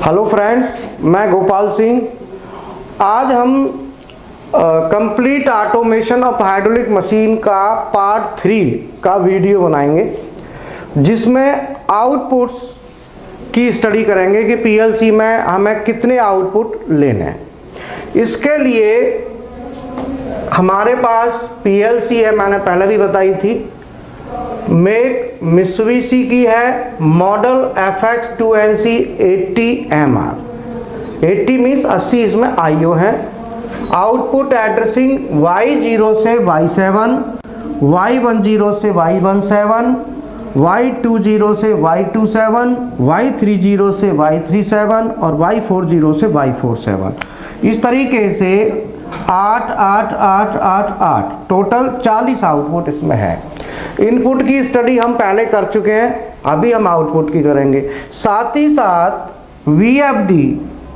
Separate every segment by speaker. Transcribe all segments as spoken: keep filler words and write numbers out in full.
Speaker 1: Hello friends, मैं गोपाल सिंह। आज हम complete automation of hydraulic machine का पार्ट थ्री का वीडियो बनाएंगे, जिसमें आउटपुट्स की स्टडी करेंगे कि पीएलसी में हमें कितने आउटपुट लेने हैं। इसके लिए हमारे पास पीएलसी है, मैंने पहले भी बताई थी, मेक मित्सुबिशी की है, model F X two N C eighty M R. Eighty means अस्सी, इसमें आईओ है। आउटपुट एड्रेसिंग वाई जीरो से Y seven, Y one zero से Y one seven, Y two zero से Y two seven, Y three zero से Y three seven और Y four zero से Y four seven. इस तरीके से आठ आठ आठ आठ आठ टोटल चालीस आउटपुट इसमें है। इनपुट की स्टडी हम पहले कर चुके हैं, अभी हम आउटपुट की करेंगे। साथ ही साथ वीएफडी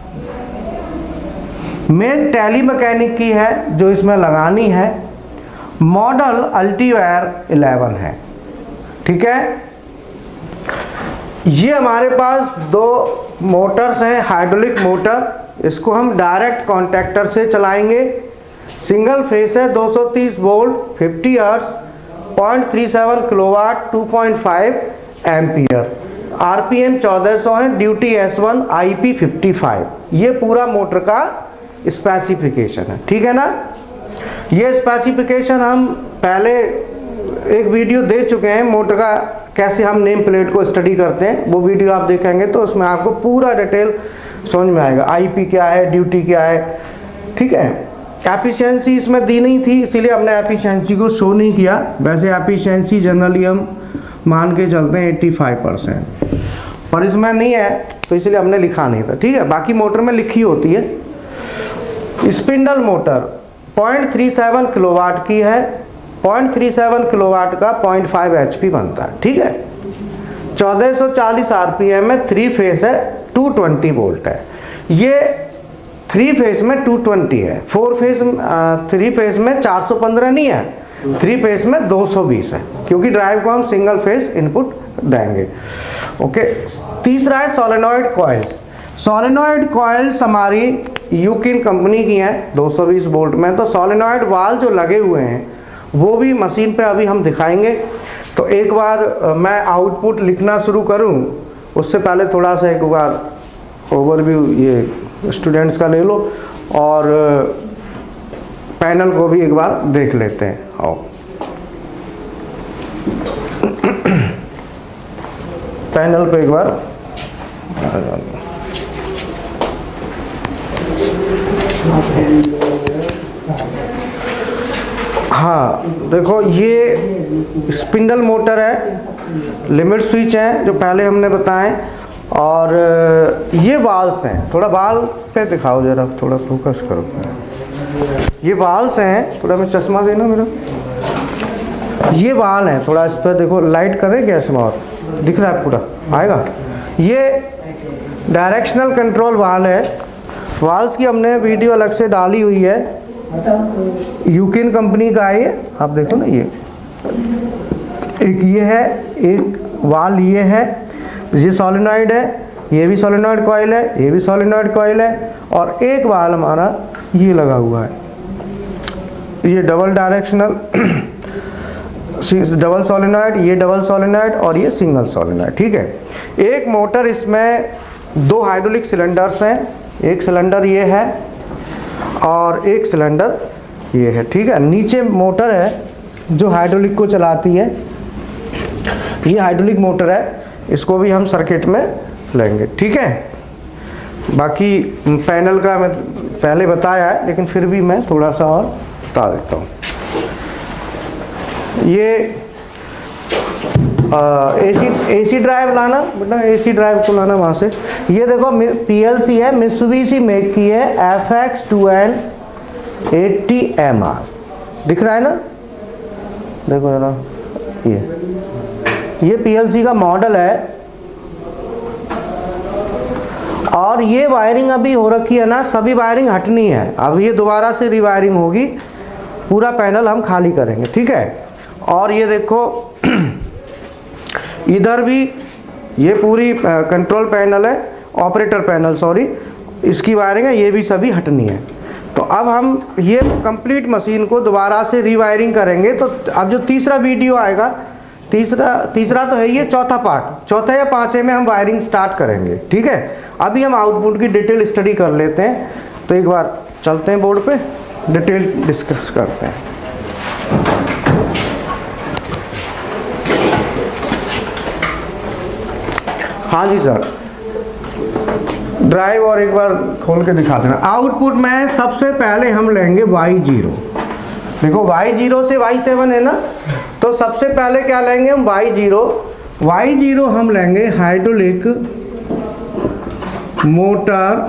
Speaker 1: में टैली मैकेनिक की है जो इसमें लगानी है। मॉडल अल्टीवेयर इलेवन है। ठीक है, ये हमारे पास दो मोटर्स हैं, हाइड्रोलिक मोटर। इसको हम डायरेक्ट कॉन्टैक्टर से चलाएंगे। सिंगल फेस है, दो सौ तीस वोल्ट, पचास hertz, point three seven kilowatt, two point five ampere. RPM चौदह सौ है, duty S one, IP fifty five. ये पूरा मोटर का स्पेसिफिकेशन है। ठीक है ना। ये स्पेसिफिकेशन हम पहले एक वीडियो दे चुके हैं, मोटर का कैसे हम नेम प्लेट को स्टडी करते हैं। वो वीडियो आप देखेंगे तो उसमें आपको पूरा डिटेल समझ में आएगा। आईपी क्या है, ड्यूटी क्या है। ठीक है। एफिशिएंसी इसमें दी नहीं थी, इसीलिए हमने एफिशिएंसी को शो नहीं किया। वैसे एफिशिएंसी जनरली हम मान के चलते हैं पचासी परसेंट, पर इसमें नहीं है तो इसलिए हमने लिखा नहीं था। ठीक है, बाकी मोटर में लिखी होती है। Spindle motor point three seven kilowatt की है। पॉइंट थ्री सेवन किलोवाट का पॉइंट फाइव एचपी बनता है। ठीक है, चौदह सौ चालीस आरपीएम में, थ्री फेस है, टू ट्वेंटी वोल्ट है। ये थ्री फेस में टू ट्वेंटी है, फोर फेस थ्री फेस में चार सौ पंद्रह नहीं है, थ्री फेस में दो सौ बीस है, क्योंकि ड्राइव को हम सिंगल फेस इनपुट देंगे। ओके। तीसरा है सोलेनॉइड कॉइल्स। सोलेनॉइड कॉइल्स हमारी यूकिन कंपनी की हैं, दो सौ बीस वोल्ट में। तो सोलेनॉइड वाल जो लगे हुए हैं वो भी मशीन पे अभी हम दिखाएंगे। तो एक बार मैं आउटपुट लिखना शुरू करूं उससे पहले थोड़ा सा एक बार ओवरव्यू ये स्टूडेंट्स का ले लो और पैनल को भी एक बार देख लेते हैं। आओ, पैनल पे एक बार हाँ, देखो ये स्पिंडल मोटर है, लिमिट स्विच है जो पहले हमने बताए, और ये वाल्स हैं। थोड़ा वाल पे दिखाओ जरा, थोड़ा फोकस करो। ये वाल्स हैं, थोड़ा मैं चश्मा देना मेरा। ये वाल हैं, थोड़ा इस पर देखो, लाइट करे क्या इसमें, और दिख रहा है पूरा आएगा। ये डायरेक्शनल कंट्रोल वाल है। वाल्स की हमने वीडियो अलग से डाली हुई है, यूकिन कंपनी का है ये, आप देखो ना। ये एक ये है, एक वाल ये है, ये सोलेनॉइड है, ये भी सोलेनॉइड कॉइल है, ये भी सोलेनॉइड कॉइल है, और एक वाल हमारा ये लगा हुआ है। ये डबल डायरेक्शनल डबल सोलेनॉइड, ये डबल सोलेनॉइड और ये सिंगल सोलेनॉइड। ठीक है। एक मोटर, इसमें दो हाइड्रोलिक सिलेंडर्स हैं। एक सिलेंडर ये है और एक सिलेंडर ये है। ठीक है। नीचे मोटर है जो हाइड्रोलिक को चलाती है। ये हाइड्रोलिक मोटर है, इसको भी हम सर्किट में लेंगे। ठीक है। बाकी पैनल का मैं पहले बताया है, लेकिन फिर भी मैं थोड़ा सा और बता देता हूँ। ये एसी एसी ड्राइव लाना बेटा, एसी ड्राइव को लाना वहाँ से। ये देखो पीएलसी है, मित्सुबिशी मेक की है, F X two N eighty M R. दिख रहा है ना, देखो जरा। ये ये पीएलसी का मॉडल है, और ये वायरिंग अभी हो रखी है ना, सभी वायरिंग हटनी है। अब ये दोबारा से रिवायरिंग होगी, पूरा पैनल हम खाली करेंगे। ठीक है। और ये देखो इधर भी ये पूरी कंट्रोल पैनल है, ऑपरेटर पैनल सॉरी, इसकी वायरिंग है, ये भी सभी हटनी है। तो अब हम ये कंप्लीट मशीन को दोबारा से रीवायरिंग करेंगे। तो अब जो तीसरा वीडियो आएगा, तीसरा तीसरा तो है ये, चौथा पार्ट, चौथा या पाँचवें में हम वायरिंग स्टार्ट करेंगे, ठीक है। अभी हम आउटपुट की डिटेल स्टडी कर लेते हैं। तो एक बार चलते हैं बोर्ड पे, डिटेल डिस्कस करते हैं। हाँ जी सर, ड्राइव और एक बार खोल के दिखा देना। आउटपुट में सबसे पहले हम लेंगे वाई जीरो। देखो वाई जीरो से वाई सेवन है ना, तो सबसे पहले क्या लेंगे हम, वाई जीरो। वाई जीरो हम लेंगे hydraulic motor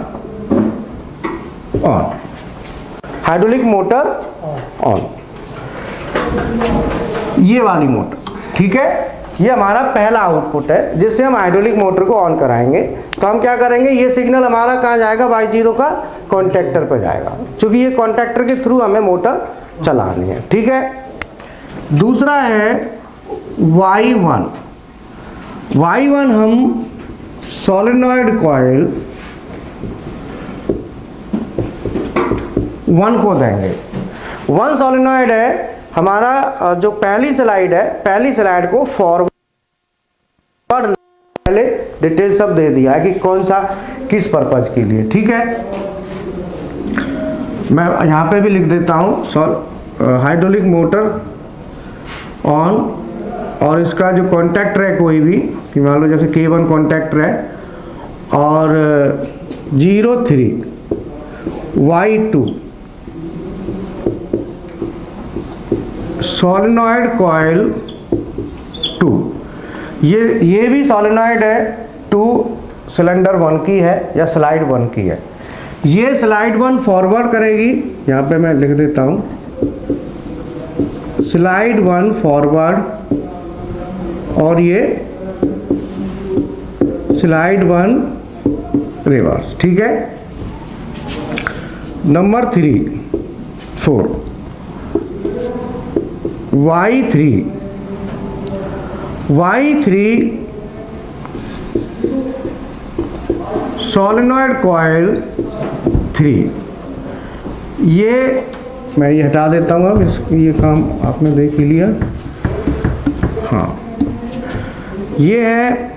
Speaker 1: on, hydraulic motor on, ये वाली मोटर, ठीक है। ये हमारा पहला आउटपुट है जिससे हम हाइड्रोलिक मोटर को ऑन कराएंगे। तो हम क्या करेंगे, ये सिग्नल हमारा कहाँ जाएगा, वाई जीरो का कॉन्टैक्टर पर जाएगा, क्योंकि ये कॉन्टैक्टर के थ्रू हमें मोटर चलानी है, ठीक है। दूसरा है वाई वन। वाई वन हम सोलेनॉइड कॉइल वन को देंगे। वन सोलेनॉइड है हमारा, जो पहली स्लाइड है, पहली स्लाइड को फॉरवर्ड पहले डिटेल सब दे दिया है कि कौन सा किस पर्पज के लिए, ठीक है। मैं यहाँ पे भी लिख देता हूँ हाइड्रोलिक मोटर ऑन, और इसका जो कॉन्टैक्टर है कोई भी, कि मान लो जैसे के वन कॉन्टैक्टर है, और zero three Y two solenoid coil two. ये ये भी सोलेनॉइड है, टू सिलेंडर वन की है या स्लाइड वन की है। ये स्लाइड वन फॉरवर्ड करेगी, यहाँ पे मैं लिख देता हूँ स्लाइड वन फॉरवर्ड, और ये स्लाइड वन रिवर्स, ठीक है। Number three four Y three, Y three solenoid coil three. ये मैं ये हटा देता हूँ, अब इस ये काम आपने देख ही लिया। हाँ, ये है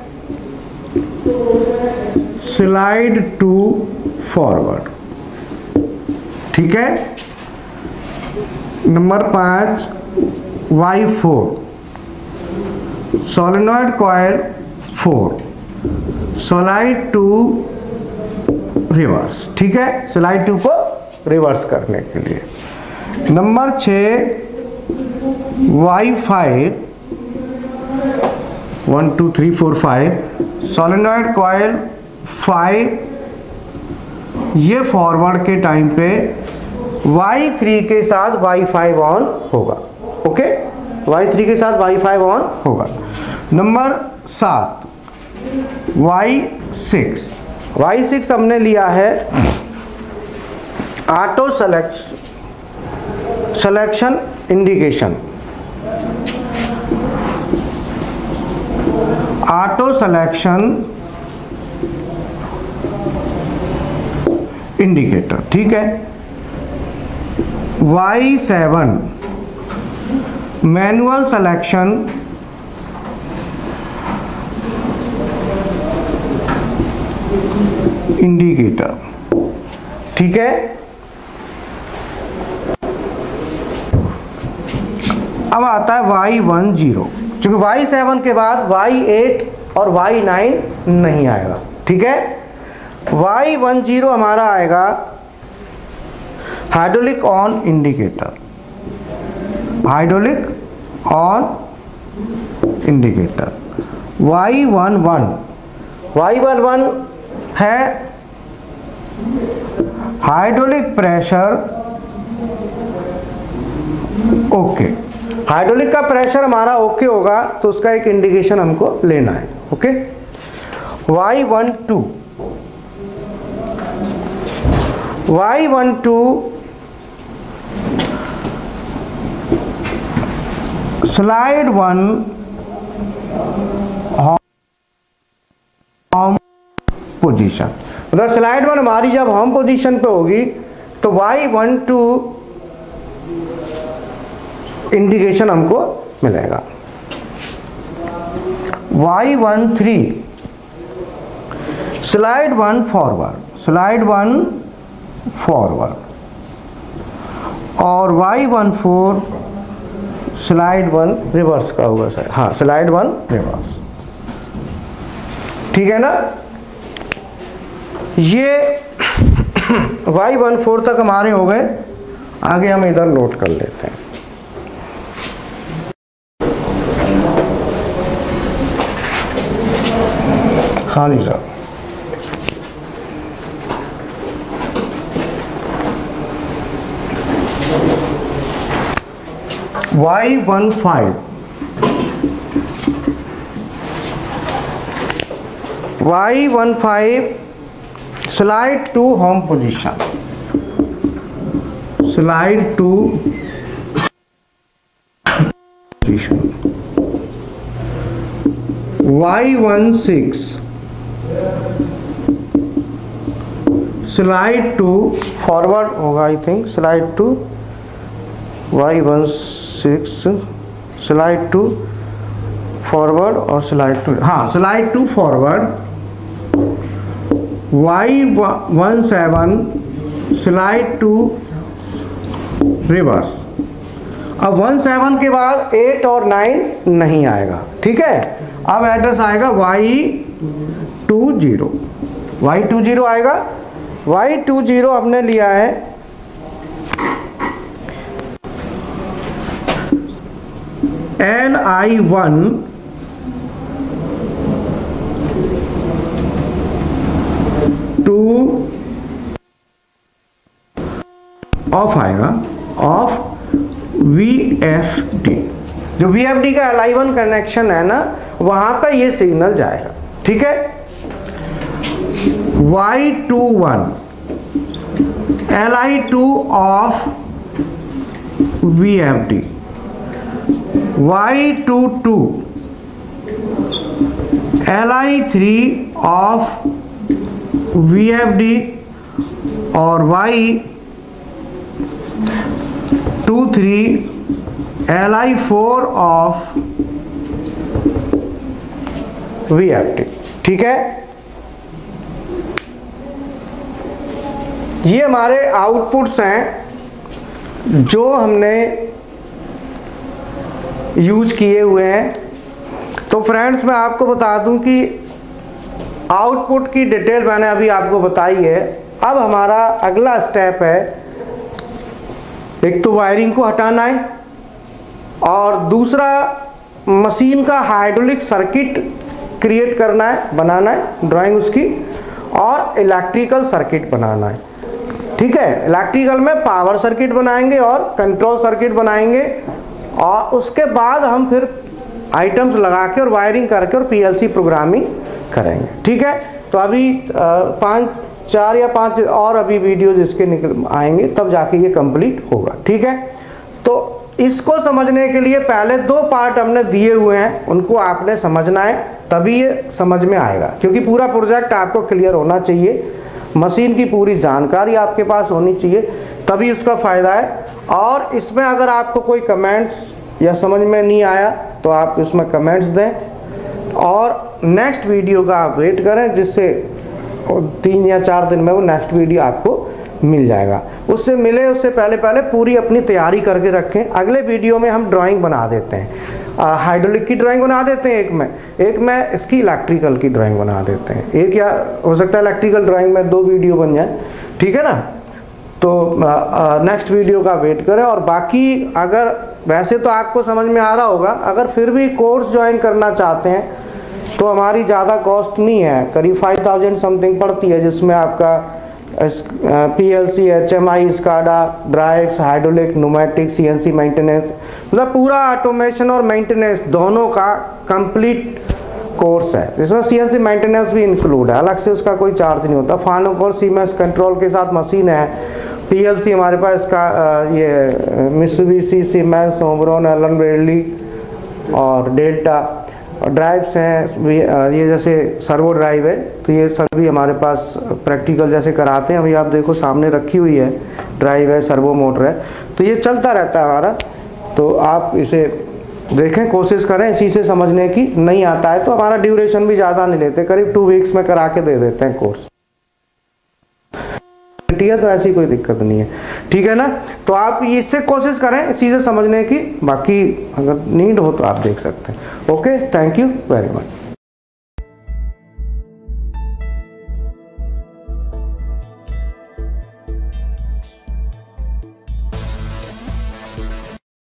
Speaker 1: स्लाइड टू फॉरवर्ड, ठीक है। नंबर पाँच Y four solenoid coil four, slide two reverse, ठीक है, स्लाइड टू को रिवर्स करने के लिए। नंबर छः Y five, one two three four five solenoid coil five, ये फॉरवर्ड के टाइम पे वाई थ्री के साथ वाई फाइव ऑन होगा, ओके, वाई थ्री के साथ वाई फाइव ऑन होगा। नंबर सात वाई सिक्स, वाई सिक्स हमने लिया है auto select selection indication, auto selection indicator, ठीक है। Y seven manual selection indicator, ठीक है। अब आता है वाई वन जीरो, क्योंकि वाई सेवन के बाद वाई एट और वाई नाइन नहीं आएगा, ठीक है। वाई वन जीरो हमारा आएगा hydraulic on indicator, hydraulic on indicator. Y one one, Y one one है हाइड्रोलिक प्रेशर, ओके, हाइड्रोलिक का प्रेशर हमारा ओके होगा तो उसका एक इंडिकेशन हमको लेना है, okay. Y one two, Y one two slide one position. मतलब स्लाइड वन हमारी जब होम पोजीशन पे होगी तो वाई वन टू इंडिकेशन हमको मिलेगा। Y one three slide one forward, slide one forward, और Y one four slide one reverse का होगा सर। हाँ, स्लाइड वन रिवर्स, ठीक है ना। ये वाई वन फोर तक हमारे हो गए, आगे हम इधर नोट कर लेते हैं। हाँ जी sir, Y one five, Y one five slide two home position, slide two position. Y one six slide two forward होगा, I think slide two Y one six slide two forward और slide two, हाँ slide two forward. Y one seven slide two reverse. अब one seven के बाद eight और nine नहीं आएगा, ठीक है। अब एड्रेस आएगा Y two zero, Y two zero आएगा। वाई टू जीरो हमने लिया है L I one to of आएगा, ऑफ वी एफ डी। जो वी एफ डी का एल आई वन कनेक्शन है ना, वहां पर ये सिग्नल जाएगा, ठीक है। Y two one L I two of V F D, Y two two L I three of V F D, और Y two three L I four of V F D, ठीक है। ये हमारे outputs हैं जो हमने use किए हुए हैं। तो फ्रेंड्स, मैं आपको बता दूं कि आउटपुट की डिटेल मैंने अभी आपको बताई है। अब हमारा अगला स्टेप है, एक तो वायरिंग को हटाना है और दूसरा मशीन का हाइड्रोलिक सर्किट क्रिएट करना है, बनाना है, ड्राइंग उसकी, और इलेक्ट्रिकल सर्किट बनाना है, ठीक है। इलेक्ट्रिकल में पावर सर्किट बनाएंगे और कंट्रोल सर्किट बनाएंगे, और उसके बाद हम फिर आइटम्स लगा के और वायरिंग करके और पीएलसी प्रोग्रामिंग करेंगे, ठीक है। तो अभी पाँच चार या पांच और अभी वीडियोज इसके निकल आएंगे, तब जाके ये कंप्लीट होगा, ठीक है। तो इसको समझने के लिए पहले दो पार्ट हमने दिए हुए हैं, उनको आपने समझना है, तभी ये समझ में आएगा, क्योंकि पूरा प्रोजेक्ट आपको क्लियर होना चाहिए, मशीन की पूरी जानकारी आपके पास होनी चाहिए, तभी उसका फ़ायदा है। और इसमें अगर आपको कोई कमेंट्स या समझ में नहीं आया तो आप इसमें कमेंट्स दें, और नेक्स्ट वीडियो का आप वेट करें, जिससे तीन या चार दिन में वो नेक्स्ट वीडियो आपको मिल जाएगा। उससे मिले उससे पहले पहले पूरी अपनी तैयारी करके रखें। अगले वीडियो में हम ड्राइंग बना देते हैं, हाइड्रोलिक की ड्राइंग बना देते हैं, एक में एक में इसकी इलेक्ट्रिकल की ड्राइंग बना देते हैं, एक या हो सकता है इलेक्ट्रिकल ड्राइंग में दो वीडियो बन जाए, ठीक है ना। तो नेक्स्ट वीडियो का वेट करें। और बाकी अगर वैसे तो आपको समझ में आ रहा होगा, अगर फिर भी कोर्स ज्वाइन करना चाहते हैं तो हमारी ज़्यादा कॉस्ट नहीं है, करीब फाइव थाउजेंड समथिंग पड़ती है, जिसमें आपका PLC, HMI, SCADA, drives, hydraulic, pneumatic, CNC maintenance, मतलब पूरा ऑटोमेशन और मेंटेनेंस दोनों का कंप्लीट कोर्स है। इसमें सीएनसी मेंटेनेंस भी इंक्लूड है, अलग से उसका कोई चार्ज नहीं होता। फानुकोर सीमेंस कंट्रोल के साथ मशीन है, पीएलसी हमारे पास का ये Mitsubishi, Siemens, Omron, Allen Bradley और डेल्टा, और ड्राइव्स हैं, ये जैसे सर्वो ड्राइव है तो ये सभी हमारे पास प्रैक्टिकल जैसे कराते हैं। अभी आप देखो सामने रखी हुई है, ड्राइव है, सर्वो मोटर है, तो ये चलता रहता है हमारा। तो आप इसे देखें, कोशिश करें इसी से समझने की। नहीं आता है तो हमारा ड्यूरेशन भी ज़्यादा नहीं लेते, करीब टू वीक्स में करा के दे देते हैं कोर्स। ठीक है, तो ऐसी कोई दिक्कत नहीं है, ठीक है ना। तो आप इससे कोशिश करें इसी से समझने की, बाकी अगर नीड हो तो आप देख सकते हैं। Okay, thank you very much.